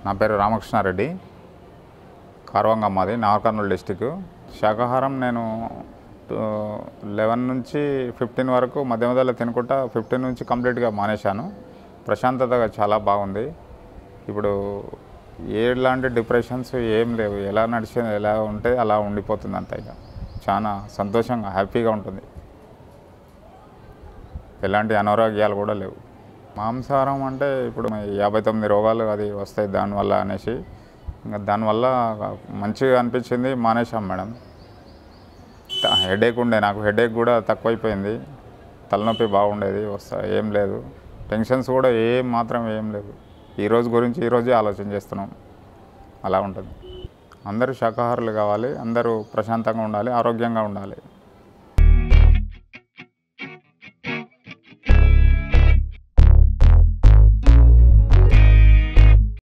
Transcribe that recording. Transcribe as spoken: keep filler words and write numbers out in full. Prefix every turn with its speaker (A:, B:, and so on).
A: నా పేరు రామకృష్ణ రెడ్డి, కార్వంగ మాది, నాగర్కర్నూలు డిస్టిక్. శాకాహారం నేను లెవెన్ నుంచి ఫిఫ్టీన్ వరకు మధ్య మధ్యలో తినుకుంటా ఫిఫ్టీన్ నుంచి కంప్లీట్గా మానేశాను. ప్రశాంతతగా చాలా బాగుంది. ఇప్పుడు ఎలాంటి డిప్రెషన్స్ ఏం లేవు. ఎలా నడిచి ఎలా ఉంటే అలా ఉండిపోతుంది అంత. ఇక చాలా సంతోషంగా హ్యాపీగా ఉంటుంది. ఎలాంటి అనారోగ్యాలు కూడా లేవు. మాంసాహారం అంటే ఇప్పుడు యాభై తొమ్మిది రోగాలు అది వస్తాయి దానివల్ల అనేసి, ఇంకా దానివల్ల మంచిగా అనిపించింది, మానేశాం మేడం. హెడేక్ ఉండే, నాకు హెడేక్ కూడా తక్కువైపోయింది. తలనొప్పి బాగుండేది, వస్తా ఏం లేదు. టెన్షన్స్ కూడా ఏం మాత్రం ఏం లేవు. ఈరోజు గురించి ఈరోజే ఆలోచన చేస్తున్నాం. అలా ఉంటుంది. అందరూ శాకాహారులు కావాలి, అందరూ ప్రశాంతంగా ఉండాలి, ఆరోగ్యంగా ఉండాలి.